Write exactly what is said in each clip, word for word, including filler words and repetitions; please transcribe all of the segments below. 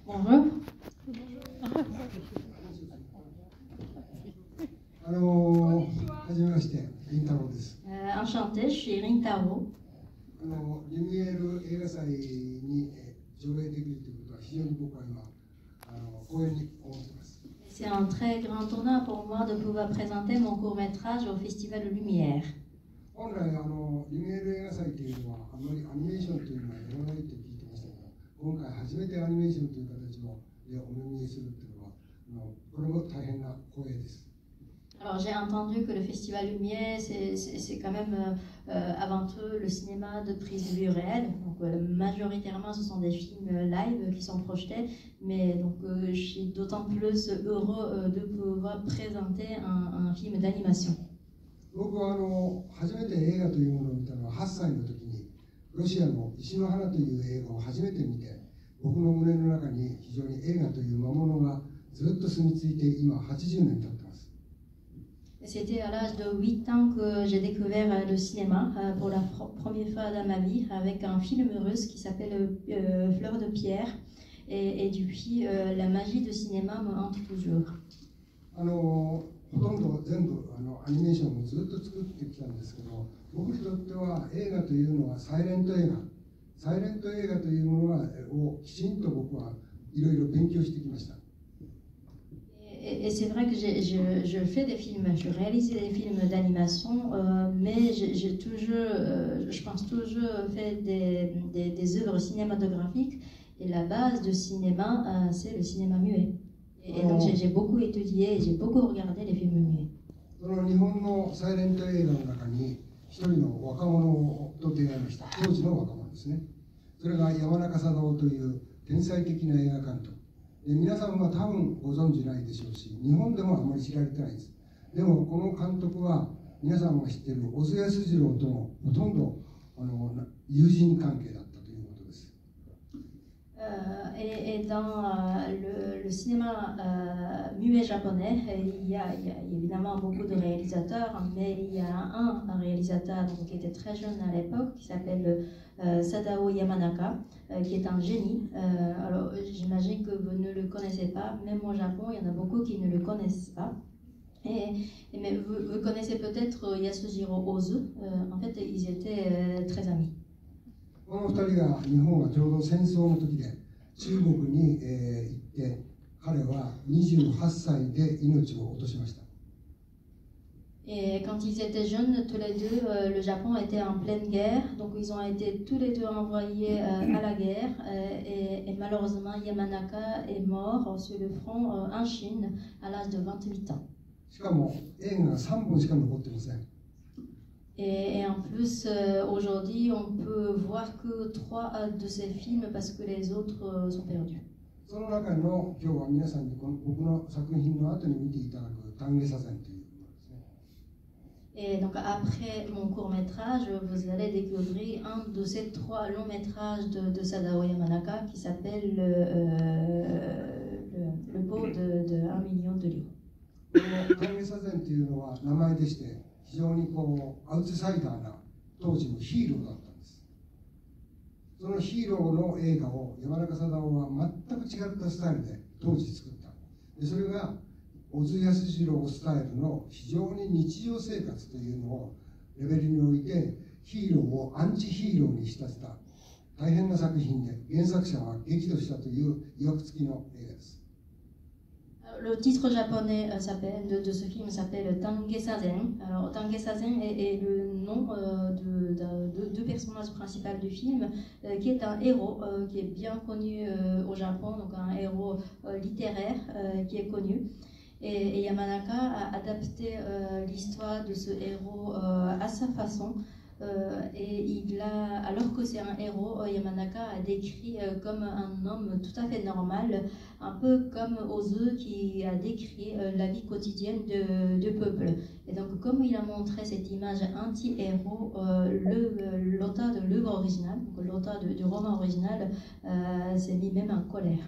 Bonjour. あのはじめまして、リンタロウです。 Euh, enchantée, je suis Rintaro. あのリュミエール映画祭に上映できるということは非常に僕は今あの光栄に思っています。 C'est un très grand honneur pour moi de pouvoir présenter mon court-métrage au Festival Lumière. 本来あのリュミエール映画祭というのはあまりアニメーションというのはやらないと聞いてましたけど、今回初めてアニメーションという形をでお目見えするというのはあのこれも大変な光栄です。 Alors j'ai entendu que le Festival Lumière, c'est quand même euh, avant tout le cinéma de prise de vue réelle. Donc euh, majoritairement ce sont des films live qui sont projetés, mais donc euh, je suis d'autant plus heureux euh, de pouvoir présenter un, un film d'animation. 僕はあの初めて映画というものを見たのははっさいの時にロシアの石の花という映画を初めて見て、僕の胸の中に非常に映画という魔物がずっと住み着いて今はちじゅうねん経ってます。 C'était à l'âge de huit ans que j'ai découvert le cinéma euh, pour la première fois dans ma vie avec un film russe qui s'appelle euh, Fleur de pierre. Et, et depuis, euh, la magie du cinéma me hante toujours. あのほとんど全部あのアニメーションをずっと作ってきたんですけど、僕にとっては映画というのはサイレント映画、サイレント映画というものがをきちんと僕はいろいろ勉強してきました。 Et, et c'est vrai que je, je fais des films, je réalise des films d'animation, euh, mais j'ai toujours, euh, je pense toujours fait des, des, des œuvres cinématographiques. Et la base du cinéma, euh, c'est le cinéma muet. Et, et donc j'ai beaucoup étudié, j'ai beaucoup regardé les films muets. その日本のサイレント映画の中に一人の若者と出会いました。当時の若者ですね。それが山中貞夫という天才的な映画監督。で皆さんは多分ご存じないでしょうし、日本でもあまり知られてないです。でもこの監督は皆さんが知っている小津安二郎とのほとんどあの友人関係だったということです。 Euh, et, et dans euh, le, le cinéma euh, muet japonais, il y, a, il y a évidemment beaucoup de réalisateurs, mais il y a un, un réalisateur donc, qui était très jeune à l'époque, qui s'appelle euh, Sadao Yamanaka, euh, qui est un génie. Euh, alors j'imagine que vous ne le connaissez pas, même au Japon, il y en a beaucoup qui ne le connaissent pas. Et, et mais vous, vous connaissez peut-être Yasujiro Ozu, euh, en fait ils étaient euh, très amis. このふたりが日本はちょうど戦争の時で中国に、えー、行って彼はにじゅうはっさいで命を落としました。 Et quand ils étaient jeunes, tous les deux, euh, le Japon était en pleine guerre, donc ils ont été tous les deux envoyés euh, à la guerre, euh, et, et malheureusement Yamanaka est mort sur le front euh, en Chine à l'âge de vingt-huit ans. しかも映画がさんぼんしか残っていません。 Et, et en plus, euh, aujourd'hui, on peut voir que trois de ces films parce que les autres euh, sont perdus. その中の今日は皆さんにこの僕の作品の後に見ていただく丹下左遷というものですね。 Et donc après mon court-métrage, vous allez découvrir un de ces trois longs métrages de, de Sadao Yamanaka qui s'appelle euh, le, le pot de, de un million de livres. 丹下左遷というのは名前でして非常にこうアウトサイダーな当時のヒーローだったんです。そのヒーローの映画を山中貞夫は全く違ったスタイルで当時作った。でそれが小津安二郎スタイルの非常に日常生活というのをレベルにおいてヒーローをアンチヒーローに仕立てた大変な作品で原作者は激怒したという曰く付きの映画です。 Le titre japonais euh, de, de ce film s'appelle Tangesazen. Alors Tangesazen est, est le nom euh, de, de, de deux personnages principaux du film, euh, qui est un héros euh, qui est bien connu euh, au Japon, donc un héros euh, littéraire euh, qui est connu. Et, et Yamanaka a adapté euh, l'histoire de ce héros euh, à sa façon. Euh, et il a, alors que c'est un héros, Yamanaka a décrit euh, comme un homme tout à fait normal, un peu comme Ozu qui a décrit euh, la vie quotidienne de, de peuple. Et donc, comme il a montré cette image anti-héros, euh, l'auteur de l'œuvre originale, l'auteur du roman original, euh, s'est mis même en colère.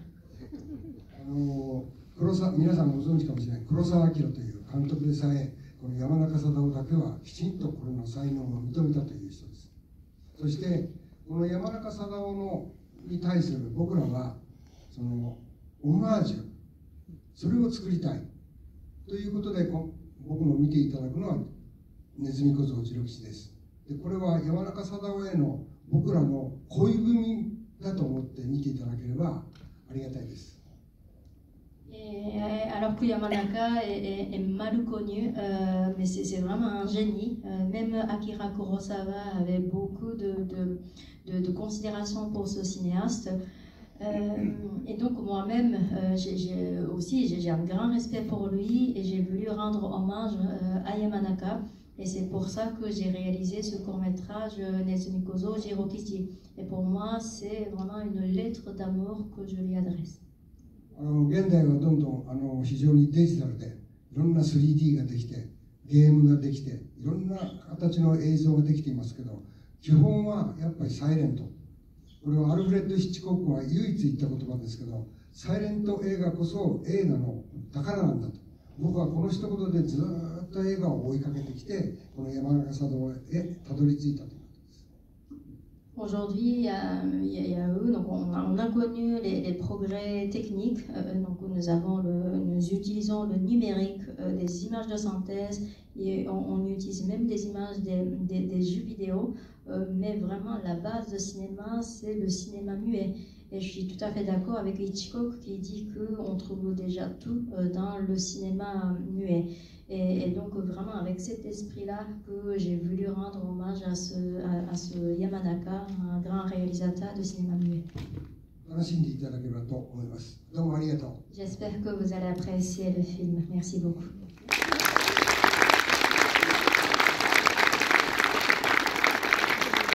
黒沢皆さんご存知かもしれない黒澤明という監督でさえこの山中貞夫だけはきちんとこれの才能を認めたという人です。そしてこの山中貞夫のに対する僕らはそのオマージュ、それを作りたいということで、こ僕の見ていただくのはネズミ小僧次郎吉です。でこれは山中貞夫への僕らの恋文だと思って見ていただければありがたいです。 Et alors que Yamanaka est, est, est mal connu, euh, mais c'est vraiment un génie. Euh, même Akira Kurosawa avait beaucoup de, de, de, de considération pour ce cinéaste. Euh, et donc moi-même, euh, j'ai aussi j'ai un grand respect pour lui et j'ai voulu rendre hommage euh, à Yamanaka. Et c'est pour ça que j'ai réalisé ce court-métrage Nezumi Kozo Jirokichi. Et pour moi, c'est vraiment une lettre d'amour que je lui adresse. あの現代はどんどんあの非常にデジタルでいろんな スリーディー ができてゲームができていろんな形の映像ができていますけど、基本はやっぱりサイレント。これはアルフレッド・ヒッチコックが唯一言った言葉ですけど、サイレント映画こそ映画の宝なんだと。僕はこの一言でずっと映画を追いかけてきて、この山中貞夫へたどり着いたと。 Aujourd'hui, il y a, il y a eux, donc on a, on a connu les, les progrès techniques, euh, donc nous, avons le, nous utilisons le numérique, euh, des images de synthèse, et on, on utilise même des images des, des, des jeux vidéo, euh, mais vraiment la base de cinéma, c'est le cinéma muet. Et je suis tout à fait d'accord avec Hitchcock qui dit qu'on trouve déjà tout euh, dans le cinéma muet. Et, et donc vraiment avec cet esprit-là que j'ai voulu rendre hommage à ce, à, à ce Yamanaka, un grand réalisateur de cinéma muet. J'espère que vous allez apprécier le film. Merci beaucoup.